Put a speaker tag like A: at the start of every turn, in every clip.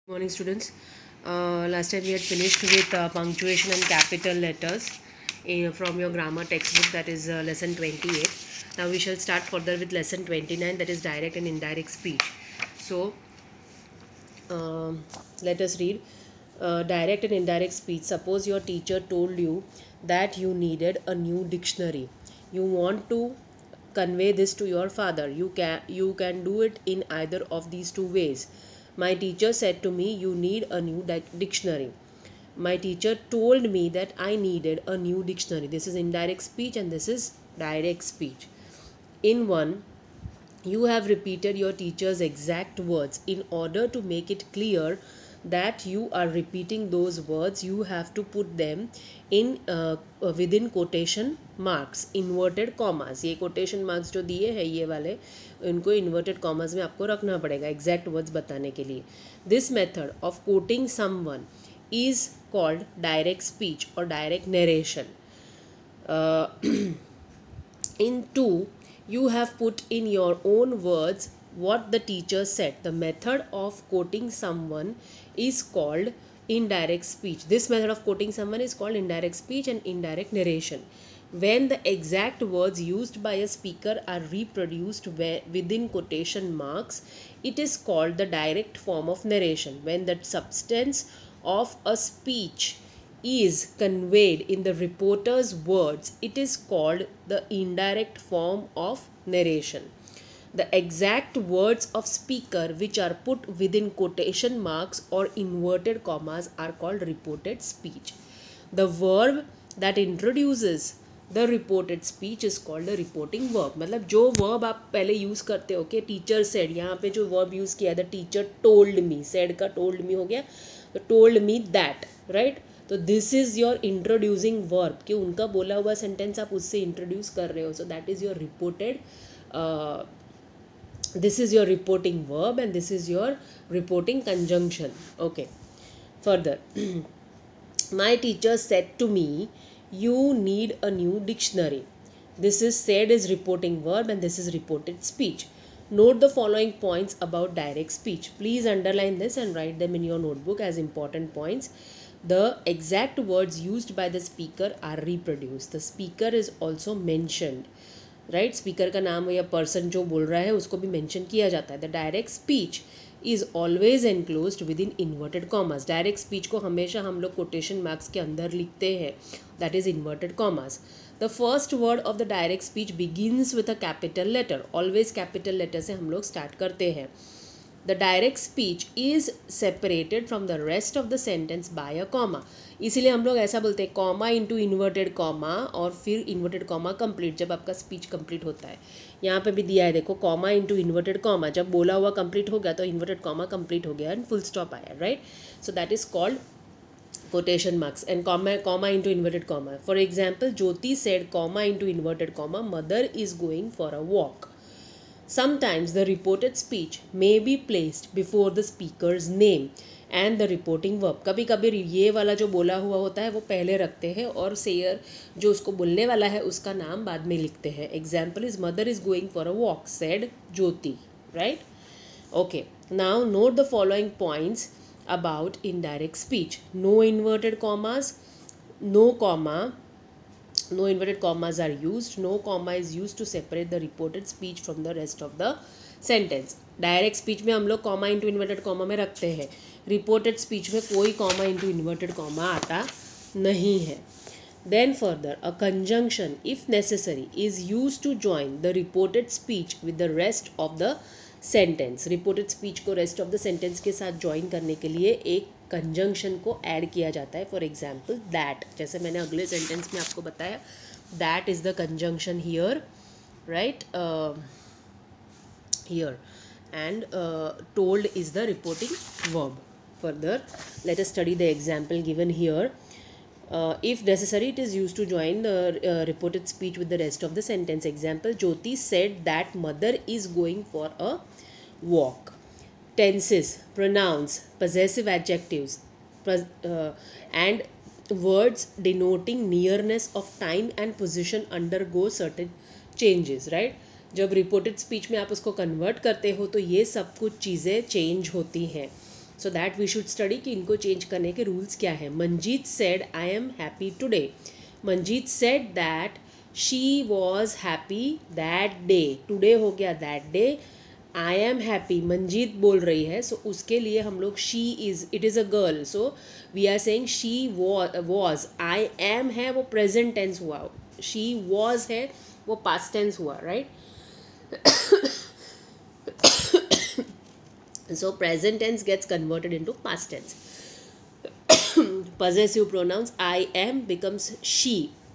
A: Morning, students. Last time we had finished with punctuation and capital letters from your grammar textbook, that is lesson 28. Now we shall start further with lesson 29, that is direct and indirect speech. So let us read direct and indirect speech. Suppose your teacher told you that you needed a new dictionary. You want to convey this to your father. You can do it in either of these two ways. My teacher said to me, you need a new dictionary. My teacher told me that I needed a new dictionary. This is indirect speech and this is direct speech. In one, you have repeated your teacher's exact words. In order to make it clear that you are repeating those words, you have to put them in within quotation marks, inverted commas. ये quotation marks जो दिए हैं ये वाले, इनको inverted commas में आपको रखना पड़ेगा exact words बताने के लिए. This method of quoting someone is called direct speech or direct narration. In 2, you have put in your own words what the teacher said. The method of quoting someone is called indirect speech. This method of quoting someone is called indirect speech and indirect narration. When the exact words used by a speaker are reproduced within quotation marks, it is called the direct form of narration. When the substance of a speech is conveyed in the reporter's words, it is called the indirect form of narration. The exact words of speaker which are put within quotation marks or inverted commas are called reported speech. The verb that introduces the reported speech is called a reporting verb. मतलब जो verb आप पहले use करते हो कि teacher said, यहाँ पे जो verb यूज़ किया है the teacher told me, said का told me हो गया, तो told me that, right? तो this is your introducing verb कि उनका बोला हुआ सेंटेंस आप उससे इंट्रोड्यूस कर रहे हो. So that is your reported, this is your reporting verb and this is your reporting conjunction. Okay, further. My teacher said to me, you need a new dictionary. This is said is reporting verb and this is reported speech. Note the following points about direct speech. Please underline this and write them in your notebook as important points. The exact words used by the speaker are reproduced. The speaker is also mentioned. Right speaker का नाम या person जो बोल रहा है उसको भी mention किया जाता है. The direct speech is always enclosed with in inverted commas. Direct speech को हमेशा हम लोग कोटेशन मार्क्स के अंदर लिखते हैं, that is inverted commas. The first word of the direct speech begins with a capital letter. Always capital letter से हम लोग स्टार्ट करते हैं. The direct speech is separated from the rest of the sentence by a comma. इसीलिए हम लोग ऐसा बोलते हैं कॉमा इंटू इन्वर्टेड कॉमा और फिर इन्वर्टेड कॉमा कंप्लीट जब आपका स्पीच कंप्लीट होता है. यहाँ पे भी दिया है देखो, कॉमा इंटू इन्वर्टेड कॉमा, जब बोला हुआ कंप्लीट हो गया तो इन्वर्टेड कॉमा कंप्लीट हो गया एंड फुल स्टॉप आया, right? So that is called quotation marks and comma into inverted comma. For example, Jyoti said comma into inverted comma, mother is going for a walk. Sometimes the reported speech may be placed before the speaker's name and the reporting verb. कभी कभी ये वाला जो बोला हुआ होता है वो पहले रखते हैं और सेयर जो उसको बोलने वाला है उसका नाम बाद में लिखते हैं. Example is mother is going for a walk said Jyoti, right? Okay, now note the following points about indirect speech. No inverted commas, no inverted commas are used. No comma is used to separate the reported speech from the rest of the sentence. Direct speech में हम लोग comma into inverted comma में रखते हैं. Reported speech में कोई comma into inverted comma आता नहीं है. Then further, a conjunction, if necessary, is used to join the reported speech with the rest of the sentence. Reported speech को rest of the sentence के साथ join करने के लिए एक कंजंक्शन को ऐड किया जाता है. फॉर एग्जाम्पल दैट, जैसे मैंने अगले सेंटेंस में आपको बताया, that is the conjunction here, right? Here and told is the reporting verb. Further let us study the example given here. If necessary, it is used to join the reported speech with the rest of the sentence. Example, Jyoti said that mother is going for a walk. Tenses, pronouns, possessive adjectives, and words denoting nearness of time and position undergo certain changes, right? जब reported speech में आप उसको convert करते हो तो ये सब कुछ चीज़ें change होती हैं. So that we should study कि इनको चेंज करने के रूल्स क्या है. Manjeet said I am happy today. Manjeet said that she was happy that day. Today हो गया that day. I am happy Manjeet बोल रही है, सो उसके लिए हम लोग she is, it is a girl, so we are saying she was. I am है वो प्रेजेंट टेंस हुआ, शी वॉज है वो पास्ट टेंस हुआ, right. So present tense gets converted into past tense. Possessive pronouns I am becomes she,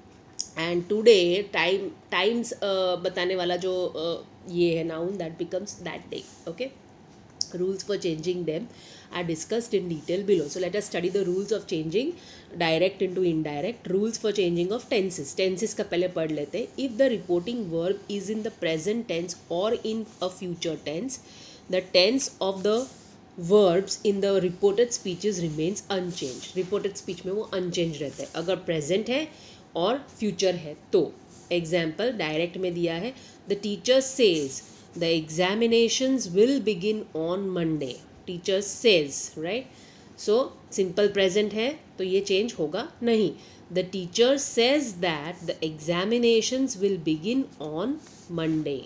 A: and today times बताने वाला जो ये है noun, that becomes that day. Okay, rules for changing them are discussed in detail below. So let us study the rules of changing direct into indirect. Rules for changing of tenses. Tenses का पहले पढ़ लेते हैं. If the reporting verb is in the present tense or in a future tense, the tense of the verbs in the reported speeches remains unchanged. Reported speech में वो unchanged रहता है अगर present है और future है तो. Example direct में दिया है, the teacher says the examinations will begin on Monday. Teacher says, right? So simple present है तो ये change होगा नहीं. The teacher says that the examinations will begin on Monday.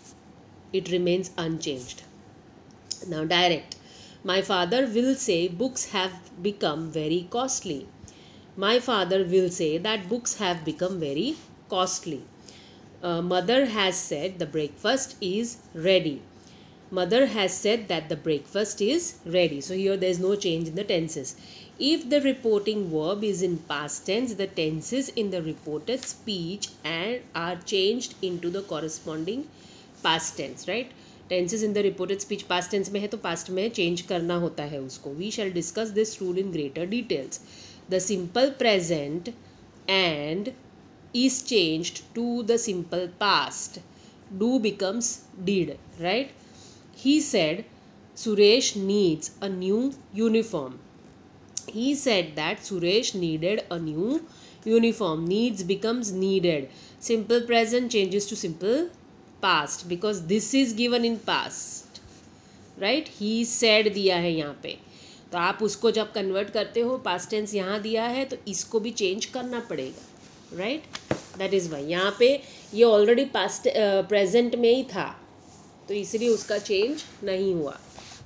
A: It remains unchanged. Now direct. My father will say books have become very costly. My father will say that books have become very costly. Mother has said the breakfast is ready. Mother has said that the breakfast is ready. So here there is no change in the tenses. If the reporting verb is in past tense, the tenses in the reported speech and are changed into the corresponding past tense, right? Tenses in the reported speech past tense में है तो past में change करना होता है उसको. We shall discuss this rule in greater details. The simple present and is changed to the simple past. Do becomes did, right. He said Suresh needs a new uniform. He said that Suresh needed a new uniform. Needs becomes needed. Simple present changes to simple past because this is given in past, right. He said दिया है यहाँ पे, तो आप उसको जब convert करते हो past tense यहाँ दिया है तो इसको भी चेंज करना पड़ेगा, right. that is why यहाँ पे ये ऑलरेडी past present में ही था तो इसलिए उसका चेंज नहीं हुआ.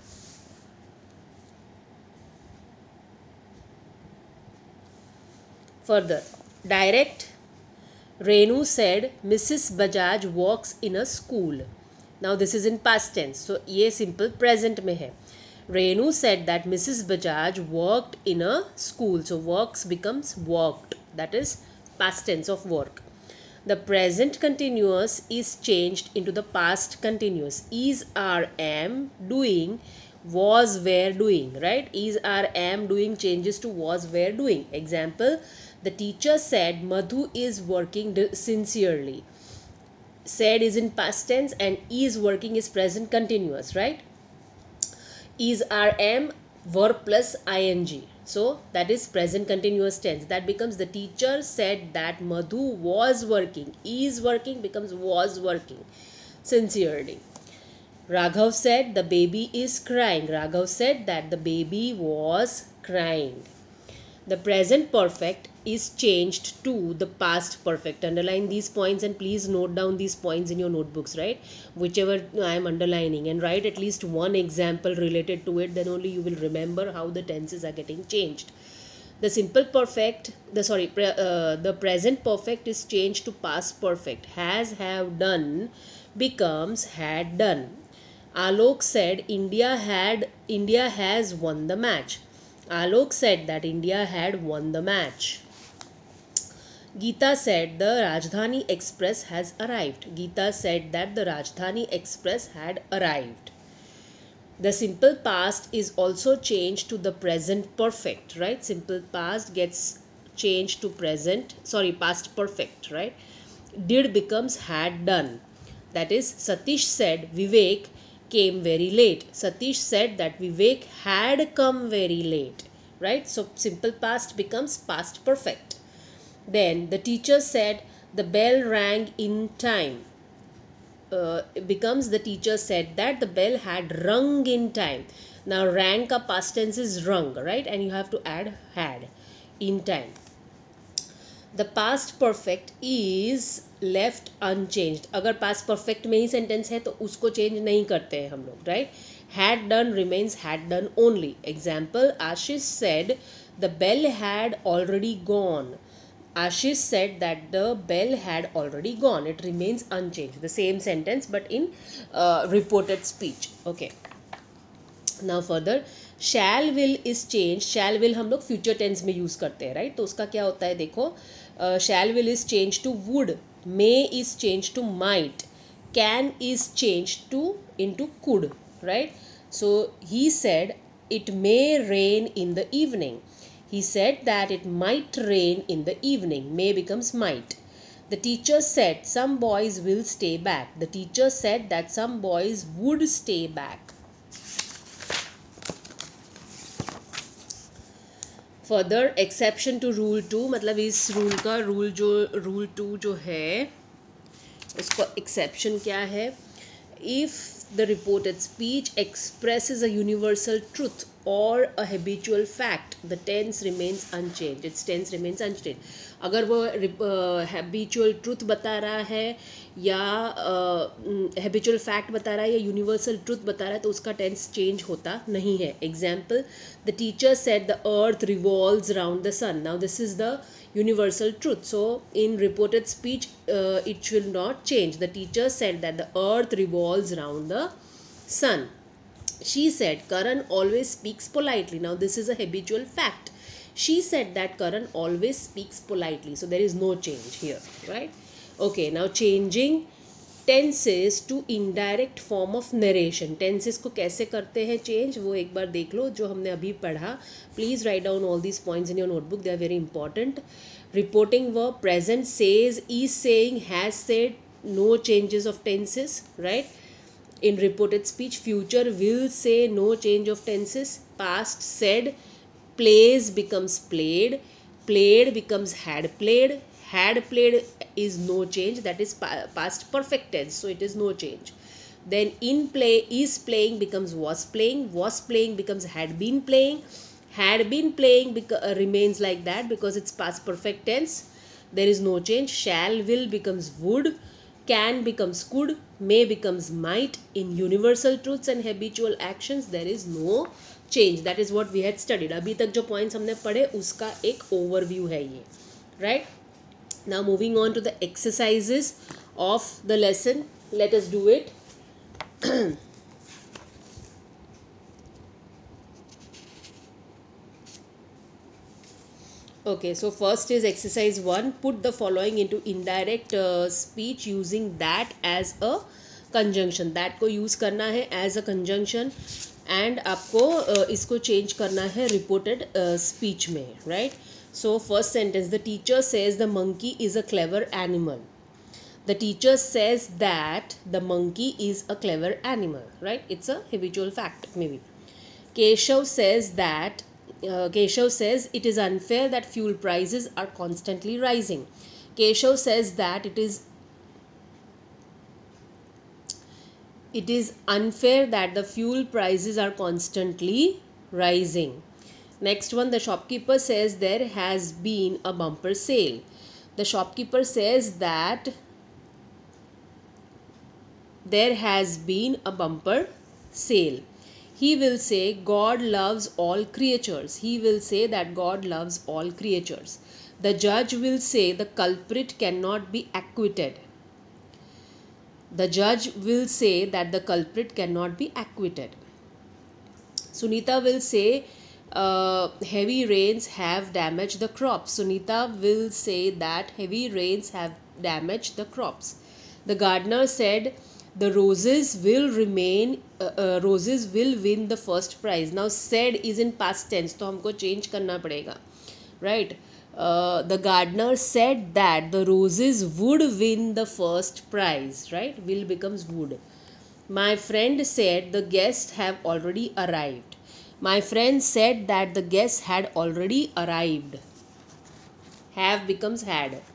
A: Further, direct. Renu said Mrs. Bajaj works in a school. Now this is in past tense. So ये simple present में है. Renu said that Mrs. Bajaj worked in a school. So works becomes worked. That is past tense of work. The present continuous is changed into the past continuous. Is, are, am, doing, was, were, doing, right. Is, are, am, doing changes to was, were, doing. Example, the teacher said Madhu is working sincerely. Said is in past tense and is working is present continuous, right. Is, are, am, verb plus ing. So that is present continuous tense. That becomes the teacher said that Madhu was working. Is working becomes was working sincerely. Raghav said the baby is crying. Raghav said that the baby was crying. The present perfect is changed to the past perfect. Underline these points and please note down these points in your notebooks, right. Whichever I am underlining, and write at least one example related to it, then only you will remember how the tenses are getting changed. The simple perfect, the present perfect is changed to past perfect. Has, have, done becomes had done. Alok said India has won the match. Alok said that India had won the match. Geeta said the Rajdhani Express has arrived. Geeta said that the Rajdhani Express had arrived. The simple past is also changed to the present perfect, right. Simple past gets changed to past perfect, right. Did becomes had done. That is, Satish said Vivek came very late. Satish said that Vivek had come very late, right. So simple past becomes past perfect. Then the teacher said the bell rang in time. It becomes the teacher said that the bell had rung in time. Now rang का past tense is rung, right? And you have to add had in time. The past perfect is left unchanged. अगर past perfect में ही sentence है तो उसको change नहीं करते हैं हम लोग, right? Had done remains had done only. Example, Ashish said the bell had already gone. Ashish said that the bell had already gone. It remains unchanged. The same sentence but in reported speech. Okay. Now further, shall will is changed. Shall will हम लोग future tense में use करते हैं, right? तो उसका क्या होता है देखो, shall will is changed to would, may is changed to might, can is changed to into could, right? So he said it may rain in the evening. He said that it might rain in the evening. May becomes might. The teacher said some boys will stay back. The teacher said that some boys would stay back. Further exception to rule 2, मतलब इस rule का rule 2 जो है उसका exception क्या है? If the reported speech expresses a universal truth और a habitual fact, the tense remains unchange. Its tense remains unchange. अगर वो हैबिचुअल ट्रुथ बता रहा है या हैबिचुअल फैक्ट बता रहा है या यूनिवर्सल ट्रुथ बता रहा है तो उसका टेंस चेंज होता नहीं है. Example, the teacher said the earth revolves round the sun. Now this is the universal truth, so in reported speech it will not change. The teacher said that the earth revolves around the sun. She said Karan always speaks politely. Now this is a habitual fact. She said that Karan always speaks politely, so there is no change here, right? Okay, now changing tenses to indirect form of narration. Tenses को कैसे करते हैं change, वो एक बार देख लो जो हमने अभी पढ़ा. Please write down all these points in your notebook, they are very important. Reporting verb present, says, is saying, has said, no changes of tenses, right? In reported speech, future will say, no change of tenses. Past said, plays becomes played, played becomes had played is no change, that is past perfect tense, so it is no change. Then in play, is playing becomes was playing becomes had been playing remains like that because it's past perfect tense, there is no change. Shall will becomes would, can becomes could, may becomes might. In universal truths and habitual actions there is no change. That is what we had studied. अभी तक जो points हमने पढ़े उसका एक overview है ये, right? Now moving on to the exercises of the lesson. Let us do it. Okay, so first is exercise 1. Put the following into indirect speech using that as a conjunction. That को use करना है as a conjunction and आपको इसको change करना है reported speech में, right? So first sentence, the teacher says the monkey is a clever animal. The teacher says that the monkey is a clever animal, right? It's a habitual fact maybe. Keshav says it is unfair that fuel prices are constantly rising. Keshav says that it is unfair that the fuel prices are constantly rising. Next one, the shopkeeper says there has been a bumper sale. The shopkeeper says that there has been a bumper sale. He will say God loves all creatures. He will say that God loves all creatures. The judge will say the culprit cannot be acquitted. The judge will say that the culprit cannot be acquitted. Sunita will say heavy rains have damaged the crops. Sunita will say that heavy rains have damaged the crops. The gardener said the roses will win the first prize. Now said is in past tense, तो हमको change करना पड़ेगा, right? The gardener said that the roses would win the first prize, right? Will becomes would. My friend said the guests have already arrived. My friend said that the guests had already arrived. Have becomes had.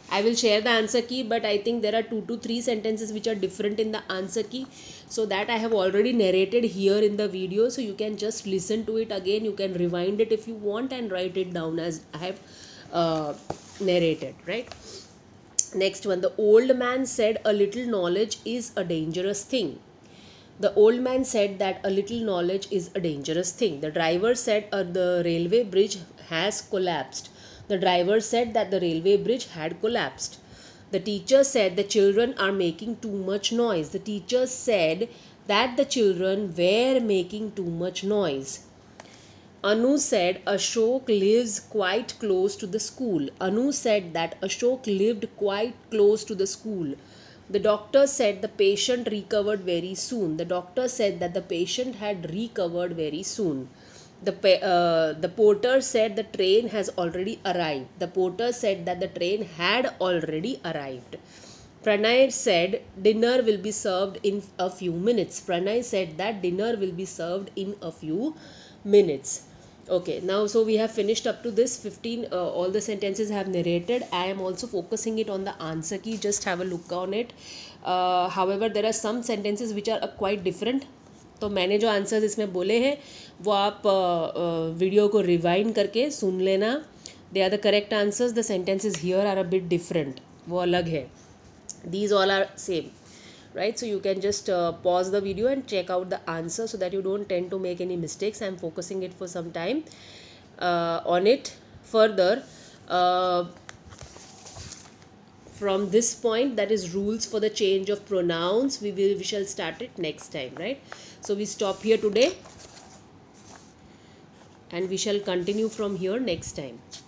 A: I will share the answer key, but I think there are 2 to 3 sentences which are different in the answer key. So that I have already narrated here in the video. So you can just listen to it again. You can rewind it if you want and write it down as I have narrated, right? Next one, the old man said a little knowledge is a dangerous thing. The old man said that a little knowledge is a dangerous thing. The driver said the railway bridge has collapsed. The driver said that the railway bridge had collapsed. The teacher said the children are making too much noise. The teacher said that the children were making too much noise. Anu said Ashok lives quite close to the school. Anu said that Ashok lived quite close to the school. The doctor said the patient recovered very soon. The doctor said that the patient had recovered very soon. The porter said the train has already arrived. The porter said that the train had already arrived. Pranay said dinner will be served in a few minutes. Pranay said that dinner will be served in a few minutes. Okay, now so we have finished up to this 15. All the sentences have narrated. I am also focusing it on the answer key. Just have a look on it. However, there are some sentences which are quite different. तो मैंने जो answers इसमें बोले हैं वो आप video को rewind करके सुन लेना. They are the correct answers. The sentences here are a bit different. वो अलग है. These all are same, right? So you can just pause the video and check out the answer so that you don't tend to make any mistakes. I'm focusing it for some time on it. Further, from this point, that is rules for the change of pronouns, we shall start it next time, right? So we stop here today and we shall continue from here next time.